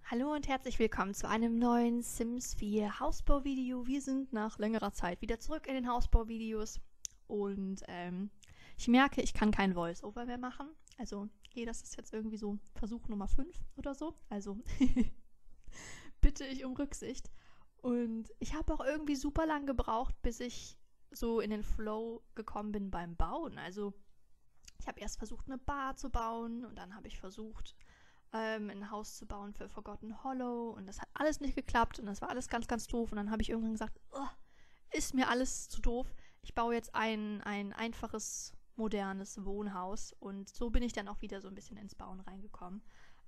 Hallo und herzlich willkommen zu einem neuen Sims 4 Hausbau-Video. Wir sind nach längerer Zeit wieder zurück in den Hausbau-Videos und ich merke, ich kann kein Voice-Over mehr machen. Also, das ist jetzt irgendwie so Versuch Nummer 5 oder so. Also, bitte ich um Rücksicht. Und ich habe auch irgendwie super lang gebraucht, bis ich so in den Flow gekommen bin beim Bauen. Also, ich habe erst versucht, eine Bar zu bauen und dann habe ich versucht, ein Haus zu bauen für Forgotten Hollow und das hat alles nicht geklappt und das war alles ganz, ganz doof und dann habe ich irgendwann gesagt, oh, ist mir alles zu doof. Ich baue jetzt ein einfaches, modernes Wohnhaus und so bin ich dann auch wieder so ein bisschen ins Bauen reingekommen.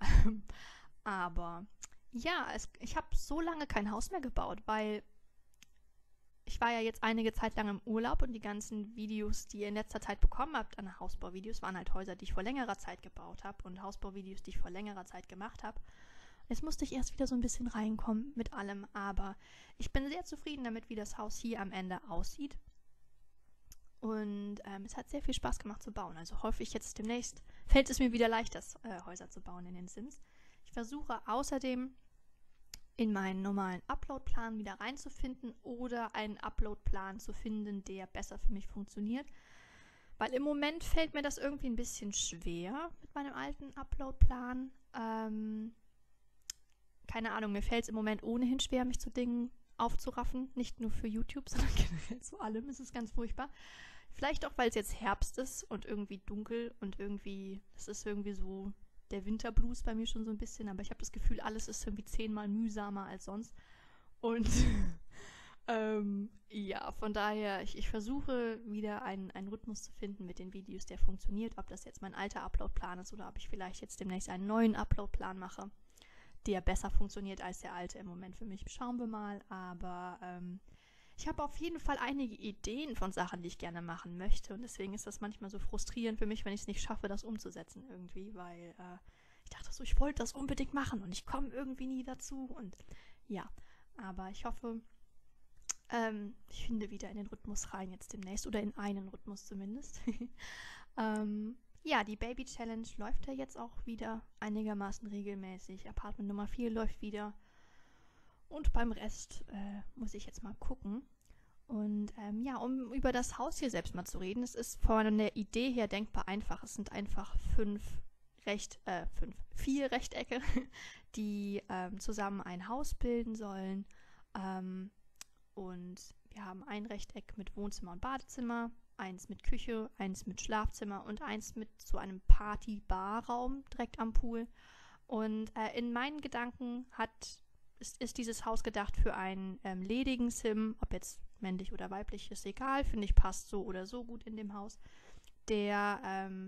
Aber ja, ich habe so lange kein Haus mehr gebaut, weil ich war ja jetzt einige Zeit lang im Urlaub und die ganzen Videos, die ihr in letzter Zeit bekommen habt an Hausbauvideos, waren halt Häuser, die ich vor längerer Zeit gebaut habe und Hausbauvideos, die ich vor längerer Zeit gemacht habe. Jetzt musste ich erst wieder so ein bisschen reinkommen mit allem, aber ich bin sehr zufrieden damit, wie das Haus hier am Ende aussieht. Und es hat sehr viel Spaß gemacht zu bauen. Also hoffe ich jetzt demnächst, fällt es mir wieder leichter, Häuser zu bauen in den Sims. Ich versuche außerdem in meinen normalen Upload-Plan wieder reinzufinden oder einen Upload-Plan zu finden, der besser für mich funktioniert. Weil im Moment fällt mir das irgendwie ein bisschen schwer mit meinem alten Upload-Plan. Keine Ahnung, mir fällt es im Moment ohnehin schwer, mich zu Dingen aufzuraffen. Nicht nur für YouTube, sondern generell zu allem. Es ist ganz furchtbar. Vielleicht auch, weil es jetzt Herbst ist und irgendwie dunkel und irgendwie, es ist irgendwie so der Winterblues bei mir schon so ein bisschen, aber ich habe das Gefühl, alles ist irgendwie 10-mal mühsamer als sonst. Und ja, von daher, ich versuche wieder einen Rhythmus zu finden mit den Videos, der funktioniert. Ob das jetzt mein alter Upload-Plan ist oder ob ich vielleicht jetzt demnächst einen neuen Upload-Plan mache, der besser funktioniert als der alte im Moment für mich. Schauen wir mal, aber ich habe auf jeden Fall einige Ideen von Sachen, die ich gerne machen möchte und deswegen ist das manchmal so frustrierend für mich, wenn ich es nicht schaffe, das umzusetzen irgendwie, weil ich dachte so, ich wollte das unbedingt machen und ich komme irgendwie nie dazu und ja, aber ich hoffe, ich finde wieder in den Rhythmus rein jetzt demnächst oder in einen Rhythmus zumindest. Ja, die Baby Challenge läuft ja jetzt auch wieder einigermaßen regelmäßig. Apartment Nummer 4 läuft wieder. Und beim Rest muss ich jetzt mal gucken. Und ja, um über das Haus hier selbst mal zu reden, es ist von der Idee her denkbar einfach. Es sind einfach vier Rechtecke, die zusammen ein Haus bilden sollen. Und wir haben ein Rechteck mit Wohnzimmer und Badezimmer, eins mit Küche, eins mit Schlafzimmer und eins mit so einem Party-Bar-Raum direkt am Pool. Und in meinen Gedanken ist dieses Haus gedacht für einen ledigen Sim, ob jetzt männlich oder weiblich, ist egal, finde ich, passt so oder so gut in dem Haus, der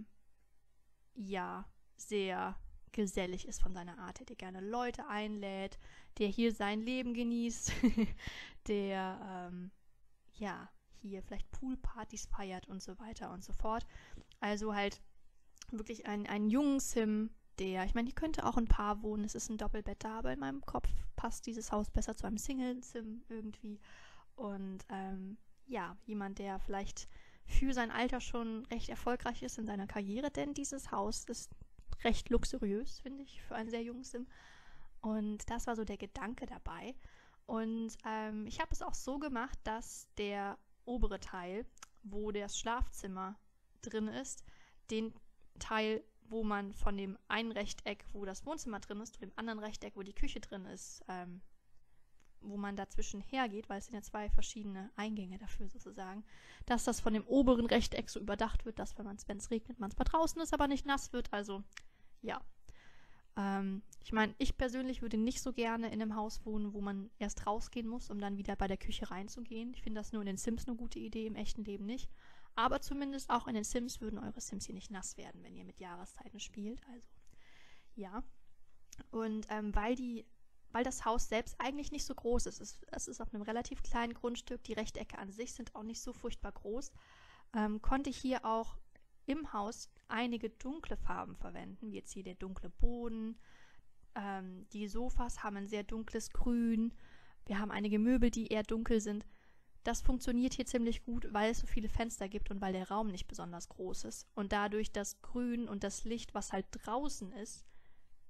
ja sehr gesellig ist von seiner Art, der gerne Leute einlädt, der hier sein Leben genießt, der ja hier vielleicht Poolpartys feiert und so weiter und so fort. Also halt wirklich ein jungen Sim, ich meine, hier könnte auch ein Paar wohnen, es ist ein Doppelbett da, aber in meinem Kopf passt dieses Haus besser zu einem Single-Sim irgendwie. Und ja, jemand, der vielleicht für sein Alter schon recht erfolgreich ist in seiner Karriere, denn dieses Haus ist recht luxuriös, finde ich, für einen sehr jungen Sim. Und das war so der Gedanke dabei. Und ich habe es auch so gemacht, dass der obere Teil, wo das Schlafzimmer drin ist, den Teil, wo man von dem einen Rechteck, wo das Wohnzimmer drin ist, zu dem anderen Rechteck, wo die Küche drin ist, wo man dazwischen hergeht, weil es sind ja zwei verschiedene Eingänge dafür sozusagen, dass das von dem oberen Rechteck so überdacht wird, dass, wenn es regnet, man zwar draußen ist, aber nicht nass wird. Also, ja. Ich meine, ich persönlich würde nicht so gerne in einem Haus wohnen, wo man erst rausgehen muss, um dann wieder bei der Küche reinzugehen. Ich finde das nur in den Sims eine gute Idee, im echten Leben nicht. Aber zumindest auch in den Sims würden eure Sims hier nicht nass werden, wenn ihr mit Jahreszeiten spielt. Also, ja. Und weil das Haus selbst eigentlich nicht so groß ist, es ist auf einem relativ kleinen Grundstück, die Rechtecke an sich sind auch nicht so furchtbar groß, konnte ich hier auch im Haus einige dunkle Farben verwenden, wie jetzt hier der dunkle Boden. Die Sofas haben ein sehr dunkles Grün. Wir haben einige Möbel, die eher dunkel sind. Das funktioniert hier ziemlich gut, weil es so viele Fenster gibt und weil der Raum nicht besonders groß ist. Und dadurch das Grün und das Licht, was halt draußen ist,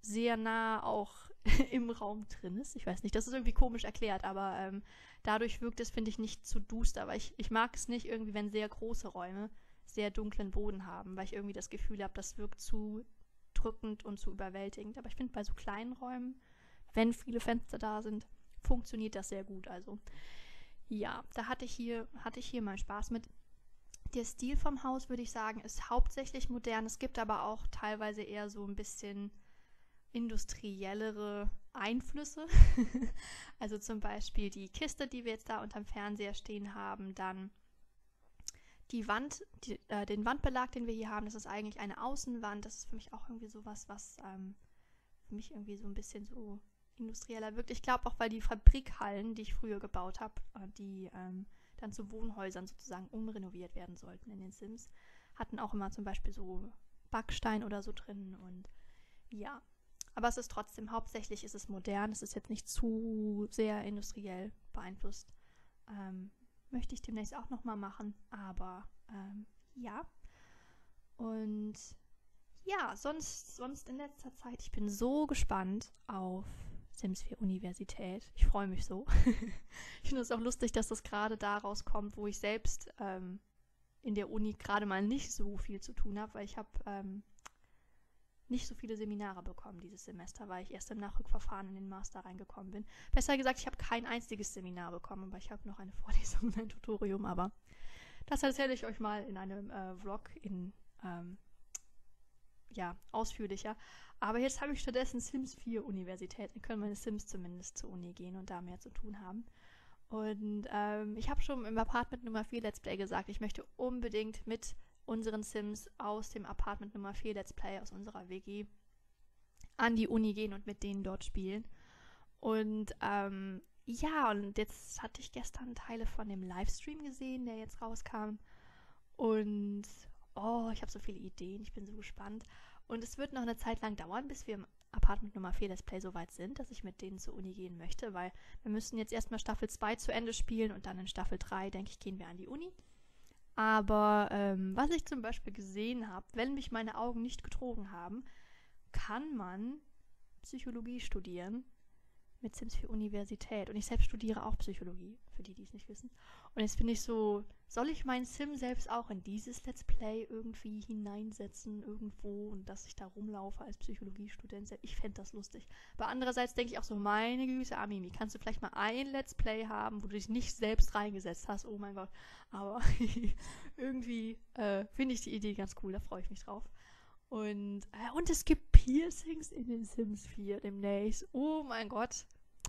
sehr nah auch im Raum drin ist. Ich weiß nicht, das ist irgendwie komisch erklärt, aber dadurch wirkt es, finde ich, nicht zu duster. Aber ich mag es nicht irgendwie, wenn sehr große Räume sehr dunklen Boden haben, weil ich irgendwie das Gefühl habe, das wirkt zu drückend und zu überwältigend. Aber ich finde, bei so kleinen Räumen, wenn viele Fenster da sind, funktioniert das sehr gut. Also ja, da hatte ich hier mal Spaß mit. Der Stil vom Haus, würde ich sagen, ist hauptsächlich modern. Es gibt aber auch teilweise eher so ein bisschen industriellere Einflüsse. Also zum Beispiel die Kiste, die wir jetzt da unterm Fernseher stehen haben, dann die Wand, den Wandbelag, den wir hier haben, das ist eigentlich eine Außenwand. Das ist für mich auch irgendwie sowas, was für mich irgendwie so ein bisschen so industrieller wirkt. Ich glaube auch, weil die Fabrikhallen, die ich früher gebaut habe, die dann zu Wohnhäusern sozusagen umrenoviert werden sollten in den Sims, hatten auch immer zum Beispiel so Backstein oder so drin und ja. Aber es ist trotzdem, hauptsächlich ist es modern, es ist jetzt nicht zu sehr industriell beeinflusst. Möchte ich demnächst auch nochmal machen, aber ja. Und ja, sonst in letzter Zeit, ich bin so gespannt auf Sims 4 Universität. Ich freue mich so. Ich finde es auch lustig, dass das gerade da rauskommt, wo ich selbst in der Uni gerade mal nicht so viel zu tun habe, weil ich habe nicht so viele Seminare bekommen dieses Semester, weil ich erst im Nachrückverfahren in den Master reingekommen bin. Besser gesagt, ich habe kein einziges Seminar bekommen, aber ich habe noch eine Vorlesung und ein Tutorium, aber das erzähle ich euch mal in einem Vlog ausführlicher. Aber jetzt habe ich stattdessen Sims 4 Universität. Dann können meine Sims zumindest zur Uni gehen und da mehr zu tun haben. Und ich habe schon im Apartment Nummer 4 Let's Play gesagt, ich möchte unbedingt mit unseren Sims aus dem Apartment Nummer 4 Let's Play, aus unserer WG, an die Uni gehen und mit denen dort spielen. Und und jetzt hatte ich gestern Teile von dem Livestream gesehen, der jetzt rauskam. Und ich habe so viele Ideen, ich bin so gespannt. Und es wird noch eine Zeit lang dauern, bis wir im Apartment Nummer 4 Let's Play so weit sind, dass ich mit denen zur Uni gehen möchte, weil wir müssen jetzt erstmal Staffel 2 zu Ende spielen und dann in Staffel 3, denke ich, gehen wir an die Uni. Aber was ich zum Beispiel gesehen habe, wenn mich meine Augen nicht getrogen haben, kann man Psychologie studieren mit Sims 4 Universität. Und ich selbst studiere auch Psychologie, für die, die es nicht wissen. Und jetzt bin ich so, soll ich meinen Sim selbst auch in dieses Let's Play irgendwie hineinsetzen irgendwo und dass ich da rumlaufe als Psychologiestudent? Ich fände das lustig. Aber andererseits denke ich auch so, meine Güte, Amimi, kannst du vielleicht mal ein Let's Play haben, wo du dich nicht selbst reingesetzt hast? Oh mein Gott. Aber irgendwie finde ich die Idee ganz cool, da freue ich mich drauf. Und es gibt Piercings in den Sims 4 demnächst. Oh mein Gott.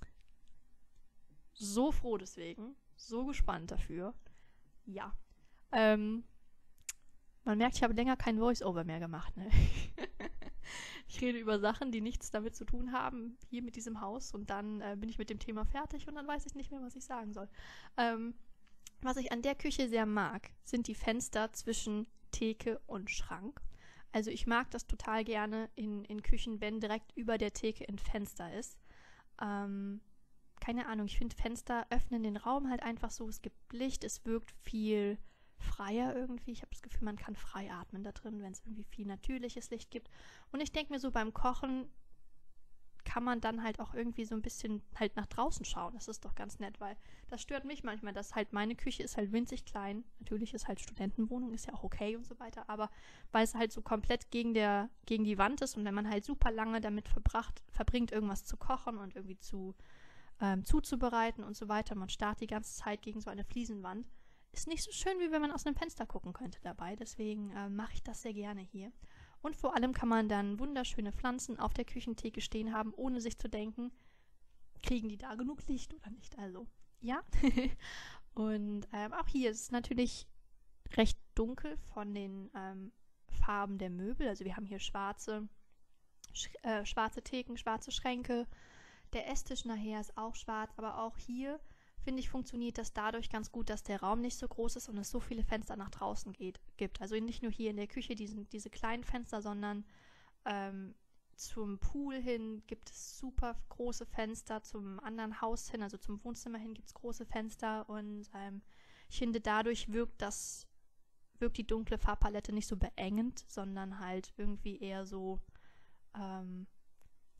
So froh deswegen. So gespannt dafür. Ja. Man merkt, ich habe länger kein Voice-Over mehr gemacht, ne? Ich rede über Sachen, die nichts damit zu tun haben, hier mit diesem Haus. Und dann bin ich mit dem Thema fertig und dann weiß ich nicht mehr, was ich sagen soll. Was ich an der Küche sehr mag, sind die Fenster zwischen Theke und Schrank. Also ich mag das total gerne in Küchen, wenn direkt über der Theke ein Fenster ist. Keine Ahnung, ich finde Fenster öffnen den Raum halt einfach so, es gibt Licht, es wirkt viel freier irgendwie. Ich habe das Gefühl, man kann frei atmen da drin, wenn es irgendwie viel natürliches Licht gibt. Und ich denke mir so, beim Kochen kann man dann halt auch irgendwie so ein bisschen halt nach draußen schauen. Das ist doch ganz nett, weil das stört mich manchmal, dass halt meine Küche ist halt winzig klein. Natürlich ist halt Studentenwohnung, ist ja auch okay und so weiter, aber weil es halt so komplett gegen die Wand ist und wenn man halt super lange damit verbringt, irgendwas zu kochen und irgendwie zuzubereiten und so weiter, man starrt die ganze Zeit gegen so eine Fliesenwand, ist nicht so schön, wie wenn man aus einem Fenster gucken könnte dabei. Deswegen mache ich das sehr gerne hier. Und vor allem kann man dann wunderschöne Pflanzen auf der Küchentheke stehen haben, ohne sich zu denken, kriegen die da genug Licht oder nicht. Also, ja. Und auch hier ist es natürlich recht dunkel von den Farben der Möbel. Also wir haben hier schwarze Theken, schwarze Schränke. Der Esstisch nachher ist auch schwarz, aber auch hier, finde ich, funktioniert das dadurch ganz gut, dass der Raum nicht so groß ist und es so viele Fenster nach draußen gibt. Also nicht nur hier in der Küche diese kleinen Fenster, sondern zum Pool hin gibt es super große Fenster, zum anderen Haus hin, also zum Wohnzimmer hin gibt es große Fenster und ich finde, dadurch wirkt die dunkle Farbpalette nicht so beengend, sondern halt irgendwie eher so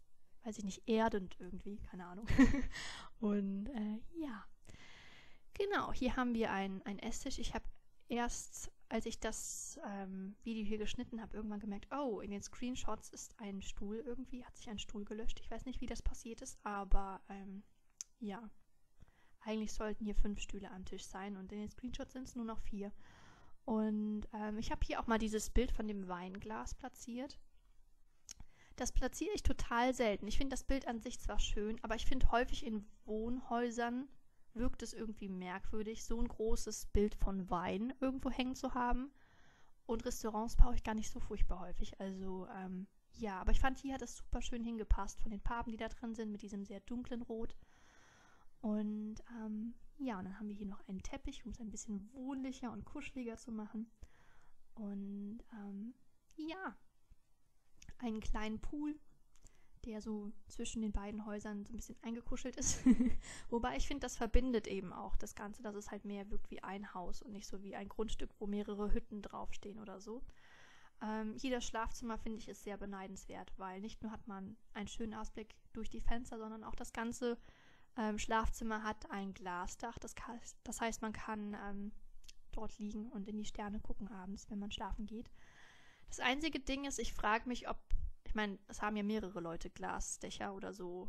weiß ich nicht, erdend irgendwie, keine Ahnung. Und ja, genau, hier haben wir einen Esstisch. Ich habe erst, als ich das Video hier geschnitten habe, irgendwann gemerkt, oh, in den Screenshots ist ein Stuhl irgendwie, hat sich ein Stuhl gelöscht. Ich weiß nicht, wie das passiert ist, aber ja, eigentlich sollten hier 5 Stühle am Tisch sein und in den Screenshots sind es nur noch 4. Und ich habe hier auch mal dieses Bild von dem Weinglas platziert. Das platziere ich total selten. Ich finde das Bild an sich zwar schön, aber ich finde häufig in Wohnhäusern wirkt es irgendwie merkwürdig, so ein großes Bild von Wein irgendwo hängen zu haben. Und Restaurants brauche ich gar nicht so furchtbar häufig. Also, ja, aber ich fand, hier hat es super schön hingepasst von den Farben, die da drin sind, mit diesem sehr dunklen Rot. Und ja, und dann haben wir hier noch einen Teppich, um es ein bisschen wohnlicher und kuscheliger zu machen. Und ja, einen kleinen Pool, der so zwischen den beiden Häusern so ein bisschen eingekuschelt ist. Wobei ich finde, das verbindet eben auch das Ganze, dass es halt mehr wirkt wie ein Haus und nicht so wie ein Grundstück, wo mehrere Hütten draufstehen oder so. Hier das Schlafzimmer, finde ich, ist sehr beneidenswert, weil nicht nur hat man einen schönen Ausblick durch die Fenster, sondern auch das ganze Schlafzimmer hat ein Glasdach. Das heißt, man kann dort liegen und in die Sterne gucken abends, wenn man schlafen geht. Das einzige Ding ist, ich frage mich, ob, ich meine, es haben ja mehrere Leute Glasdächer oder so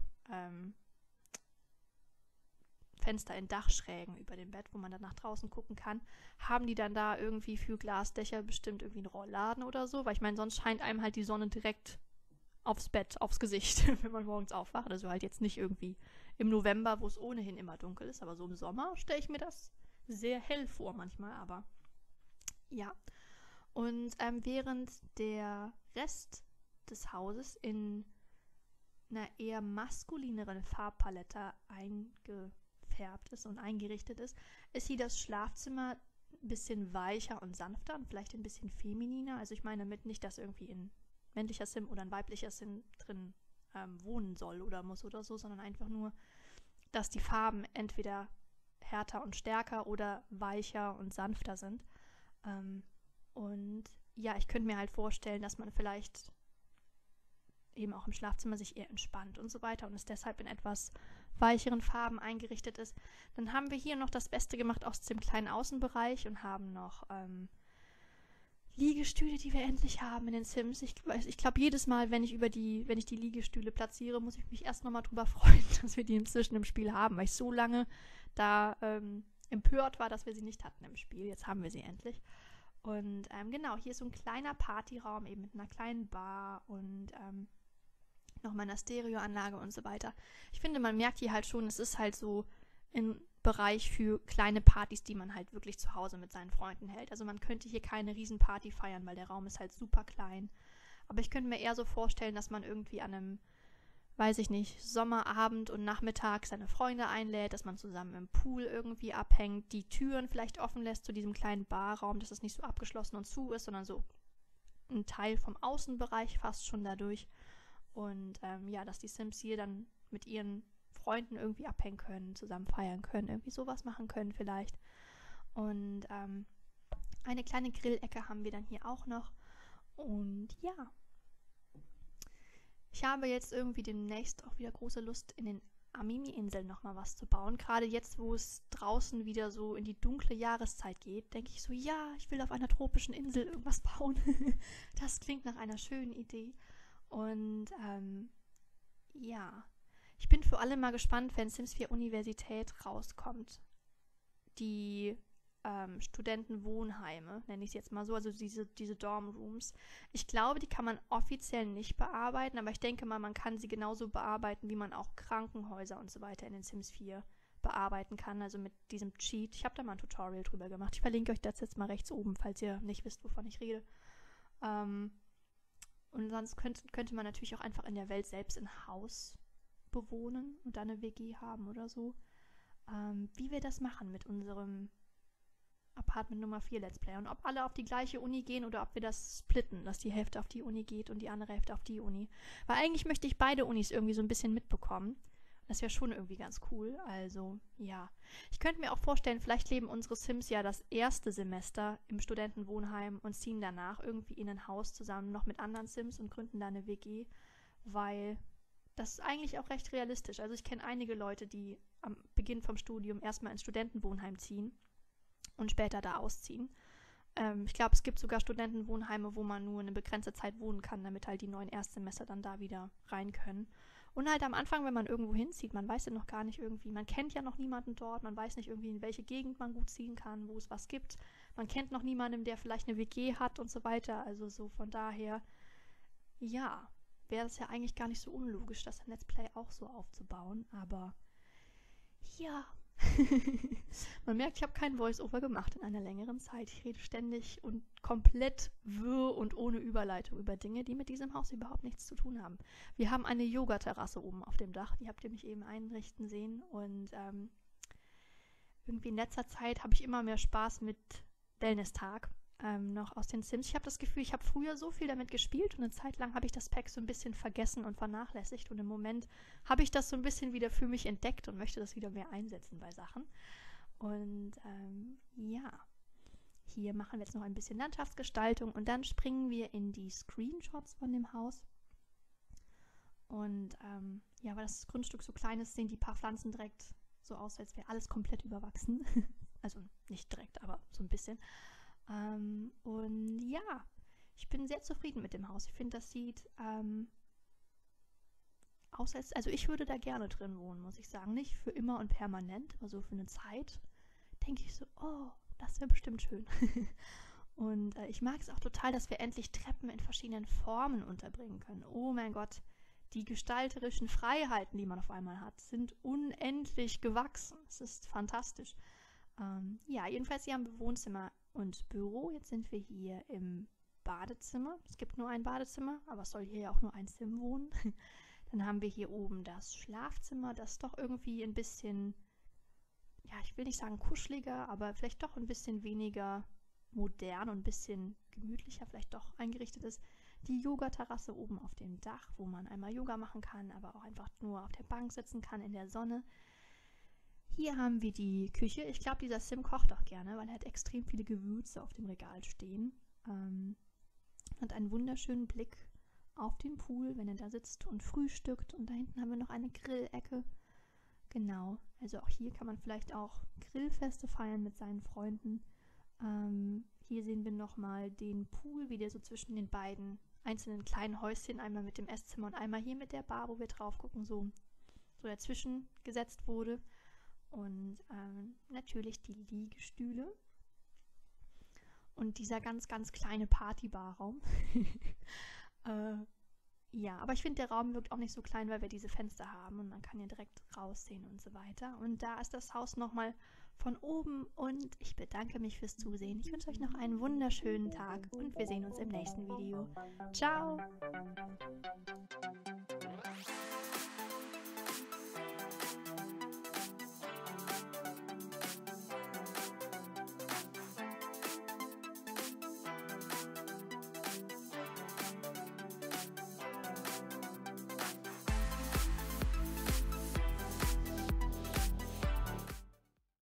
Fenster in Dachschrägen über dem Bett, wo man dann nach draußen gucken kann. Haben die dann da irgendwie für Glasdächer bestimmt irgendwie einen Rollladen oder so? Weil ich meine, sonst scheint einem halt die Sonne direkt aufs Bett, aufs Gesicht, wenn man morgens aufwacht. Also halt jetzt nicht irgendwie im November, wo es ohnehin immer dunkel ist, aber so im Sommer stelle ich mir das sehr hell vor manchmal, aber ja. Und während der Rest des Hauses in einer eher maskulineren Farbpalette eingefärbt ist und eingerichtet ist, ist hier das Schlafzimmer ein bisschen weicher und sanfter und vielleicht ein bisschen femininer. Also ich meine damit nicht, dass irgendwie ein männlicher Sim oder ein weiblicher Sim drin wohnen soll oder muss oder so, sondern einfach nur, dass die Farben entweder härter und stärker oder weicher und sanfter sind. Und ja, ich könnte mir halt vorstellen, dass man vielleicht eben auch im Schlafzimmer sich eher entspannt und so weiter und es deshalb in etwas weicheren Farben eingerichtet ist. Dann haben wir hier noch das Beste gemacht aus dem kleinen Außenbereich und haben noch Liegestühle, die wir endlich haben in den Sims. Ich glaube, jedes Mal, wenn ich die Liegestühle platziere, muss ich mich erst nochmal drüber freuen, dass wir die inzwischen im Spiel haben, weil ich so lange da empört war, dass wir sie nicht hatten im Spiel. Jetzt haben wir sie endlich. Und genau, hier ist so ein kleiner Partyraum, eben mit einer kleinen Bar und nochmal einer Stereoanlage und so weiter. Ich finde, man merkt hier halt schon, es ist halt so ein Bereich für kleine Partys, die man halt wirklich zu Hause mit seinen Freunden hält. Also man könnte hier keine Riesenparty feiern, weil der Raum ist halt super klein. Aber ich könnte mir eher so vorstellen, dass man irgendwie an einem, weiß ich nicht, Sommerabend und Nachmittag seine Freunde einlädt, dass man zusammen im Pool irgendwie abhängt, die Türen vielleicht offen lässt zu diesem kleinen Barraum, dass es nicht so abgeschlossen und zu ist, sondern so ein Teil vom Außenbereich fast schon dadurch. Und ja, dass die Sims hier dann mit ihren Freunden irgendwie abhängen können, zusammen feiern können, irgendwie sowas machen können vielleicht. Und eine kleine Grillecke haben wir dann hier auch noch. Und ja, ich habe jetzt irgendwie demnächst auch wieder große Lust, in den Amimi-Inseln nochmal was zu bauen. Gerade jetzt, wo es draußen wieder so in die dunkle Jahreszeit geht, denke ich so, ja, ich will auf einer tropischen Insel irgendwas bauen. Das klingt nach einer schönen Idee. Und ja, ich bin vor allem mal gespannt, wenn Sims 4 Universität rauskommt. Die Studentenwohnheime, nenne ich es jetzt mal so, also diese Dormrooms. Ich glaube, die kann man offiziell nicht bearbeiten, aber ich denke mal, man kann sie genauso bearbeiten, wie man auch Krankenhäuser und so weiter in den Sims 4 bearbeiten kann, also mit diesem Cheat. Ich habe da mal ein Tutorial drüber gemacht. Ich verlinke euch das jetzt mal rechts oben, falls ihr nicht wisst, wovon ich rede. Und sonst könnte man natürlich auch einfach in der Welt selbst ein Haus bewohnen und dann eine WG haben oder so. Wie wir das machen mit unserem Apartment Nummer 4 Let's Play und ob alle auf die gleiche Uni gehen oder ob wir das splitten, dass die Hälfte auf die Uni geht und die andere Hälfte auf die Uni. Weil eigentlich möchte ich beide Unis irgendwie so ein bisschen mitbekommen. Das wäre schon irgendwie ganz cool. Also, ja. Ich könnte mir auch vorstellen, vielleicht leben unsere Sims ja das erste Semester im Studentenwohnheim und ziehen danach irgendwie in ein Haus zusammen noch mit anderen Sims und gründen da eine WG, weil das ist eigentlich auch recht realistisch. Also ich kenne einige Leute, die am Beginn vom Studium erstmal ins Studentenwohnheim ziehen und später da ausziehen. Ich glaube, es gibt sogar Studentenwohnheime, wo man nur eine begrenzte Zeit wohnen kann, damit halt die neuen Erstsemester dann da wieder rein können. Und halt am Anfang, wenn man irgendwo hinzieht, man weiß ja noch gar nicht irgendwie, man kennt ja noch niemanden dort, man weiß nicht irgendwie, in welche Gegend man gut ziehen kann, wo es was gibt. Man kennt noch niemanden, der vielleicht eine WG hat und so weiter. Also so von daher, ja, wäre es ja eigentlich gar nicht so unlogisch, das Let's Play auch so aufzubauen. Aber ja, man merkt, ich habe kein Voice-Over gemacht in einer längeren Zeit. Ich rede ständig und komplett wirr und ohne Überleitung über Dinge, die mit diesem Haus überhaupt nichts zu tun haben. Wir haben eine Yoga-Terrasse oben auf dem Dach, die habt ihr mich eben einrichten sehen. Und irgendwie in letzter Zeit habe ich immer mehr Spaß mit Wellness-Tag. Noch aus den Sims. Ich habe das Gefühl, ich habe früher so viel damit gespielt und eine Zeit lang habe ich das Pack so ein bisschen vergessen und vernachlässigt und im Moment habe ich das so ein bisschen wieder für mich entdeckt und möchte das wieder mehr einsetzen bei Sachen. Und ja, hier machen wir jetzt noch ein bisschen Landschaftsgestaltung und dann springen wir in die Screenshots von dem Haus. Und ja, weil das Grundstück so klein ist, sehen die paar Pflanzen direkt so aus, als wäre alles komplett überwachsen. Also nicht direkt, aber so ein bisschen. Und ja, ich bin sehr zufrieden mit dem Haus. Ich finde, das sieht aus als, also ich würde da gerne drin wohnen, muss ich sagen. Nicht für immer und permanent, aber so für eine Zeit denke ich so, oh, das wäre bestimmt schön. Und ich mag es auch total, dass wir endlich Treppen in verschiedenen Formen unterbringen können. Oh mein Gott, die gestalterischen Freiheiten, die man auf einmal hat, sind unendlich gewachsen. Es ist fantastisch. Ja, jedenfalls hier haben wir Wohnzimmer und Büro. Jetzt sind wir hier im Badezimmer. Es gibt nur ein Badezimmer, aber es soll hier ja auch nur ein Sim wohnen. Dann haben wir hier oben das Schlafzimmer, das doch irgendwie ein bisschen, ja, ich will nicht sagen kuscheliger, aber vielleicht doch ein bisschen weniger modern und ein bisschen gemütlicher vielleicht doch eingerichtet ist. Die Yoga-Terrasse oben auf dem Dach, wo man einmal Yoga machen kann, aber auch einfach nur auf der Bank sitzen kann in der Sonne. Hier haben wir die Küche. Ich glaube, dieser Sim kocht auch gerne, weil er hat extrem viele Gewürze auf dem Regal stehen. Hat einen wunderschönen Blick auf den Pool, wenn er da sitzt und frühstückt. Und da hinten haben wir noch eine Grillecke. Genau, also auch hier kann man vielleicht auch Grillfeste feiern mit seinen Freunden. Hier sehen wir nochmal den Pool, wie der so zwischen den beiden einzelnen kleinen Häuschen, einmal mit dem Esszimmer und einmal hier mit der Bar, wo wir drauf gucken, so dazwischen gesetzt wurde. Und natürlich die Liegestühle und dieser ganz, ganz kleine Partybarraum. Ja, aber ich finde, der Raum wirkt auch nicht so klein, weil wir diese Fenster haben und man kann hier direkt raussehen und so weiter. Und da ist das Haus nochmal von oben und ich bedanke mich fürs Zusehen. Ich wünsche euch noch einen wunderschönen Tag und wir sehen uns im nächsten Video. Ciao!